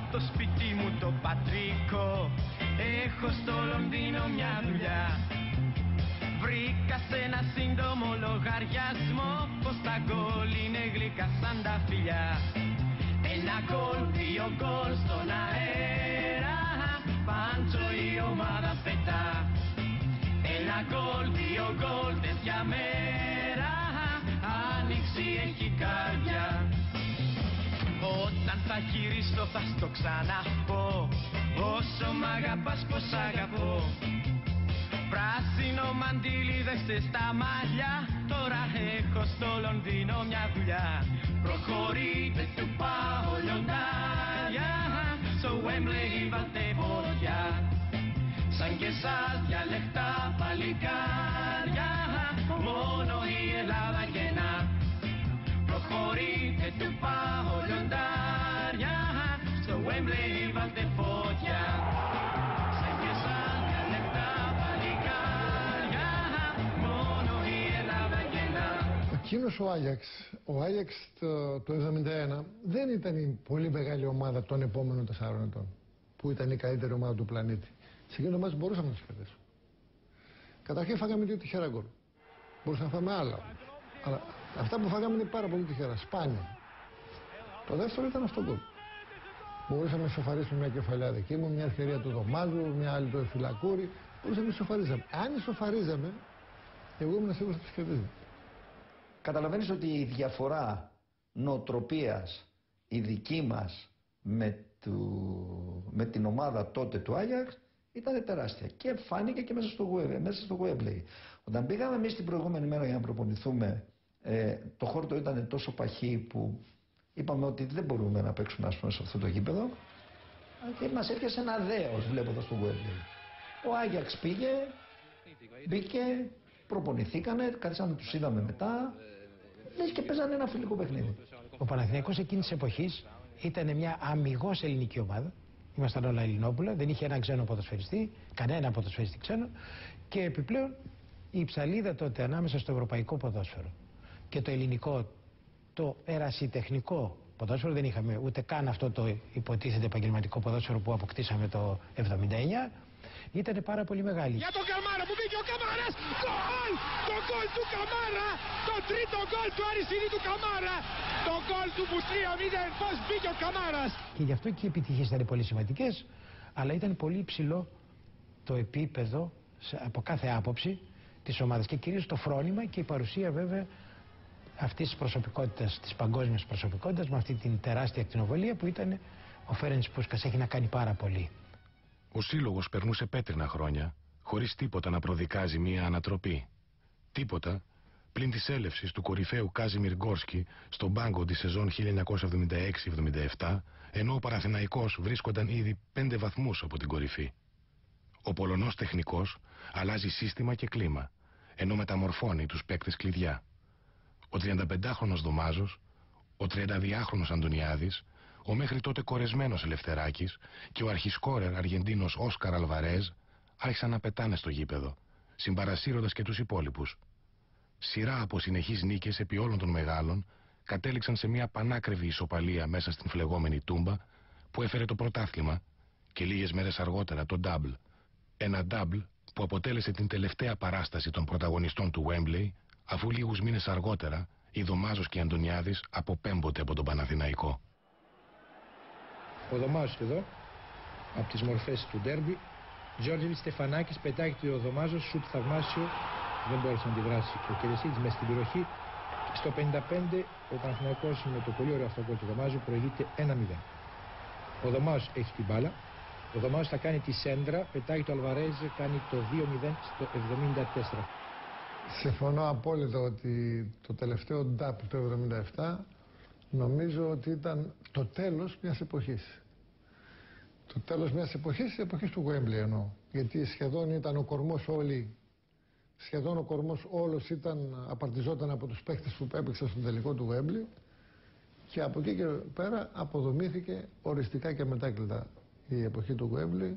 το σπίτι μου το πατρικό. Έχω στο Λονδίνο μια δουλειά. Βρήκα σε ένα σύντομο λογαριασμό πως τα γκολ είναι γλυκά σαν τα φιλιά. Ένα γκολ, δύο γκολ στον αέρα, πάντζο η ομάδα πετά. Ένα γκολ, δύο γκολ τέτοια μέρα, άνοιξη έχει καρδιά. Όταν θα γυρίσω θα στο ξαναπώ, όσο μ' αγαπάς πως αγαπώ. Πράσινο μαντίλι δέστε στα μαλλιά, τώρα έχω στο Λονδίνο μια δουλειά. Προχωρείτε του πάω λιοντάρια, στο Wembley βάλτε πόδια. Σαν και σας διαλεχτά παλικάρια, μόνο η Ελλάδα γεννά. Προχωρείτε του πάω λιοντάρια, στο Wembley βάλτε πόδια. Σαν και σας διαλεχτά παλικάρια, μόνο η Ελλάδα γεννά. Εκείνος ο Άγιαξ το 1971 δεν ήταν η πολύ μεγάλη ομάδα των επόμενων 4 ετών, που ήταν η καλύτερη ομάδα του πλανήτη. Σε εκείνο το μάτι μπορούσαμε να τους κερδίσουμε. Καταρχήν φάγαμε 2 τυχερά γκολ. Μπορούσαμε να φάμε άλλα. Αλλά αυτά που φάγαμε είναι πάρα πολύ τυχερά, σπάνια. Το δεύτερο ήταν αυτό γκολ. Μπορούσαμε να ισοφαρίσουμε μια κεφαλιά δική μου, μια ευκαιρία του Δωμάζου, μια άλλη του Εφυλακούρη. Μπορούσαμε να ισοφαρίζαμε. Αν ισοφαρίζαμε, εγώ ήμουν σίγουρος ότι τους κερδίζαμε. Καταλαβαίνεις ότι η διαφορά νοοτροπίας η δική μας με την ομάδα τότε του Άγιαξ ήταν τεράστια και φάνηκε και μέσα στο Wembley. Όταν πήγαμε εμείς την προηγούμενη μέρα για να προπονηθούμε, το χόρτο ήταν τόσο παχύ που είπαμε ότι δεν μπορούμε να παίξουμε, ας πούμε, σε αυτό το γήπεδο, και μας έπιασε ένα δέος βλέποντας το Wembley. Ο Άγιαξ πήγε, μπήκε, προπονηθήκανε, καθίσαμε, τους είδαμε μετά, λες και παίζανε ένα φιλικό παιχνίδι. Ο Παναθηναϊκός εκείνης της εποχής ήταν μια αμιγώς ελληνική ομάδα. Ήμασταν όλα Ελληνόπουλα, δεν είχε έναν ξένο ποδοσφαιριστή, κανένα ποδοσφαιριστή ξένο, και επιπλέον η ψαλίδα τότε ανάμεσα στο ευρωπαϊκό ποδόσφαιρο και το ελληνικό, το ερασιτεχνικό ποδόσφαιρο, δεν είχαμε ούτε καν αυτό το υποτίθεται επαγγελματικό ποδόσφαιρο που αποκτήσαμε το 1979, ήταν πάρα πολύ μεγάλη. Για τον Καμάρα που μπήκε ο Καμάρας, γκολ! Το γκολ του Καμάρα, το τρίτο γκολ του Αρισινή του Καμάρα, το γκολ του Μπουστρία 0, πώς μπήκε ο Καμάρας. Και γι' αυτό και οι επιτυχίες ήταν πολύ σημαντικές, αλλά ήταν πολύ υψηλό το επίπεδο από κάθε άποψη της ομάδας και κυρίως το φρόνημα και η παρουσία βέβαια αυτής της προσωπικότητας, της παγκόσμιας προσωπικότητας, με αυτή την τεράστια ακτινοβολία που ήταν ο Φέρενς Πούσκας. Έχει να κάνει πάρα πολύ. Ο σύλλογος περνούσε πέτρινα χρόνια, χωρίς τίποτα να προδικάζει μία ανατροπή. Τίποτα πλην της έλευσης του κορυφαίου Κάζιμιρ Γκόρσκι στον πάγκο τη σεζόν 1976-77, ενώ ο Παναθηναϊκός βρίσκονταν ήδη 5 βαθμούς από την κορυφή. Ο Πολωνός τεχνικός αλλάζει σύστημα και κλίμα, ενώ μεταμορφώνει τους παίκτες κλειδιά. Ο 35χρονος Δωμάζος, ο 32χρονος Αντωνιάδης, ο μέχρι τότε κορεσμένος Ελευθεράκης και ο αρχισκόρερ Αργεντίνος Όσκαρ Αλβαρέζ άρχισαν να πετάνε στο γήπεδο, συμπαρασύροντας και τους υπόλοιπους. Σειρά από συνεχείς νίκες επί όλων των μεγάλων κατέληξαν σε μια πανάκριβη ισοπαλία μέσα στην φλεγόμενη Τούμπα, που έφερε το πρωτάθλημα και λίγες μέρες αργότερα το ντάμπλ. Ένα ντάμπλ που αποτέλεσε την τελευταία παράσταση των πρωταγωνιστών του Wembley, αφού λίγους μήνες αργότερα οι Δωμάζος και οι Αντωνιάδης αποπέμπονται από τον Παναθηναϊκό. Ο Δωμάζος εδώ, από τις μορφές του ντέρμπι. Γιώργης Στεφανάκης, πετάγεται ο Δωμάζος, σουτ θαυμάσιο, δεν μπόρεσε να αντιδράσει ο Κερεσίδης μέσα στην περιοχή. Στο 55 ο Παναθηναϊκός με το πολύ ωραίο αυτό γκολ του Δωμάζου προηγείται 1-0. Ο Δωμάζος έχει την μπάλα. Ο Δωμάζος θα κάνει τη σέντρα, πετάγει το Αλβαρέζ, κάνει το 2-0 στο 74. Συμφωνώ απόλυτα ότι το τελευταίο ντάπ το 77 νομίζω ότι ήταν το τέλος μιας εποχής. Το τέλος μιας εποχής, η εποχή του Wembley εννοώ. Γιατί σχεδόν ήταν ο κορμός όλοι, σχεδόν ο κορμός όλος απαρτιζόταν από τους παίκτες που έπαιξαν στο τελικό του Wembley, και από εκεί και πέρα αποδομήθηκε οριστικά και μετάκλητα η εποχή του Wembley,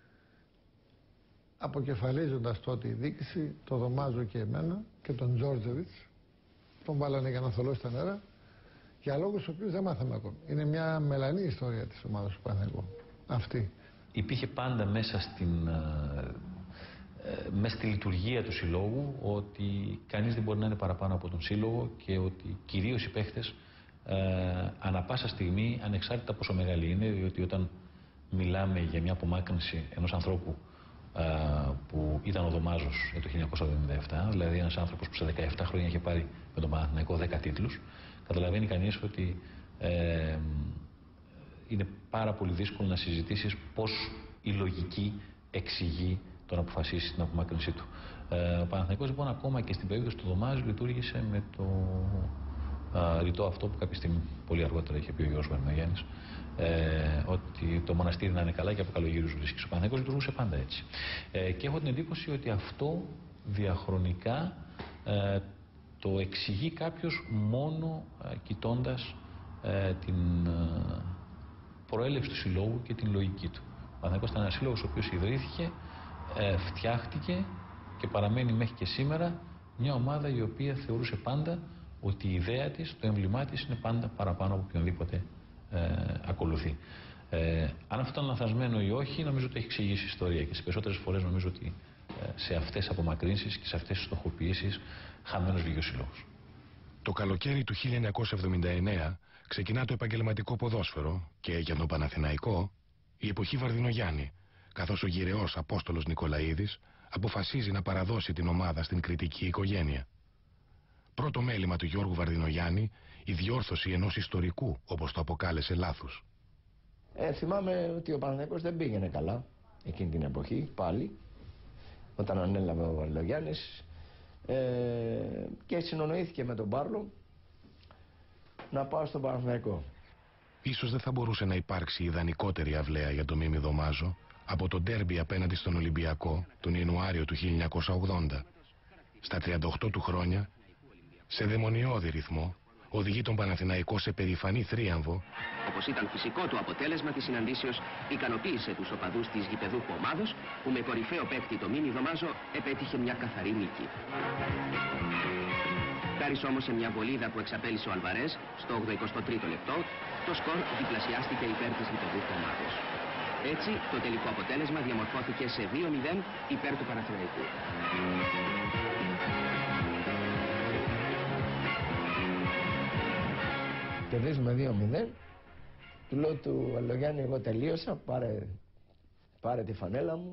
αποκεφαλίζοντας τότε η διοίκηση, το Δωμάζο και εμένα και τον Τζόρτζεβιτς, τον βάλανε για να θολώσει τα νερά, Για λόγους τους οποίους δεν μάθαμε ακόμη. Είναι μια μελανή ιστορία της ομάδας του Παναθηναϊκού. Αυτή. Υπήρχε πάντα μέσα στη λειτουργία του συλλόγου ότι κανείς δεν μπορεί να είναι παραπάνω από τον σύλλογο και ότι κυρίως οι παίχτες ανά πάσα στιγμή, ανεξάρτητα πόσο μεγάλη είναι, διότι όταν μιλάμε για μια απομάκρυνση ενός ανθρώπου που ήταν ο Δωμάζος το 1977, δηλαδή ένας άνθρωπος που σε 17 χρόνια είχε πάρει με τον Παναθηναϊκό 10 τίτλους, καταλαβαίνει κανείς ότι είναι πάρα πολύ δύσκολο να συζητήσεις πώς η λογική εξηγεί το να αποφασίσει την απομάκρυνσή του. Ο Παναθηναϊκός λοιπόν ακόμα και στην περίπτωση του Δωμάζου λειτουργήσε με το ρητό αυτό που κάποια στιγμή πολύ αργότερα είχε πει ο Γιώργος Βαρδινογιάννης, ότι το μοναστήρι να είναι καλά και από καλογύρους βρίσκεις. Ο Παναθηναϊκός λειτουργούσε πάντα έτσι. Και έχω την εντύπωση ότι αυτό διαχρονικά το εξηγεί κάποιος μόνο κοιτώντας την προέλευση του συλλόγου και την λογική του. Ο Παναθηναϊκός ήταν ένας σύλλογος ο οποίος ιδρύθηκε, φτιάχτηκε και παραμένει μέχρι και σήμερα μια ομάδα η οποία θεωρούσε πάντα ότι η ιδέα της, το έμβλημά της είναι πάντα παραπάνω από οποιονδήποτε ακολουθεί. Αν αυτό ήταν λανθασμένο ή όχι, νομίζω ότι έχει εξηγήσει η ιστορία και στις περισσότερες φορές νομίζω ότι σε αυτές τις απομακρύνσεις και σε αυτές τις στοχοποιήσεις χαμένος βγήκε ο σύλλογος. Το καλοκαίρι του 1979 ξεκινά το επαγγελματικό ποδόσφαιρο και για τον Παναθηναϊκό η εποχή Βαρδινογιάννη, καθώς ο γυρεός Απόστολος Νικολαίδης αποφασίζει να παραδώσει την ομάδα στην κριτική οικογένεια. Πρώτο μέλημα του Γιώργου Βαρδινογιάννη, η διόρθωση ενός ιστορικού, όπως το αποκάλεσε, λάθους. Θυμάμαι ότι ο Παναθηναϊκός δεν πήγαινε καλά εκείνη την εποχή, πάλι, όταν ανέλαβε ο Βαρδινογιάννης, και συνονοήθηκε με τον Πάρλο να πάω στον Παναθηναϊκό. Ίσως δεν θα μπορούσε να υπάρξει ιδανικότερη αυλαία για τον Μίμη Δωμάζο από το ντέρμπι απέναντι στον Ολυμπιακό τον Ιανουάριο του 1980. Στα 38 του χρόνια, σε δαιμονιώδη ρυθμό, οδηγεί τον Παναθηναϊκό σε περηφανή θρίαμβο. Όπως ήταν φυσικό του αποτέλεσμα της συναντήσεως, ικανοποίησε τους οπαδούς της γηπεδούχου ομάδος, που με κορυφαίο παίκτη το Μίμη Δωμάζο επέτυχε μια καθαρή νίκη. Χάρης όμως σε μια βολίδα που εξαπέλυσε ο Αλβαρές στο 83ο λεπτό, το σκορ διπλασιάστηκε υπέρ της γηπεδούχου ομάδος. Έτσι, το τελικό αποτέλεσμα διαμορφώθηκε σε 2-0 υπέρ του Παναθηναϊκού. Κερδίζουμε 2-0. Του λέω του Αλογιάννη, εγώ τελείωσα, πάρε τη φανέλα μου.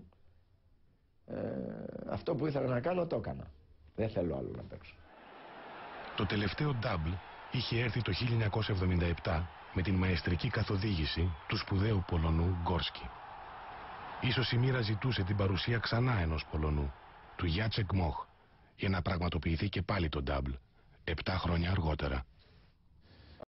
Αυτό που ήθελα να κάνω το έκανα. Δεν θέλω άλλο να παίξω. Το τελευταίο ντάμπλ είχε έρθει το 1977 με την μαεστρική καθοδήγηση του σπουδαίου Πολωνού Γκόρσκι. Ίσως η μοίρα ζητούσε την παρουσία ξανά ενός Πολωνού, του Γιάτσεκ Μοχ, για να πραγματοποιηθεί και πάλι το ντάμπλ, 7 χρόνια αργότερα.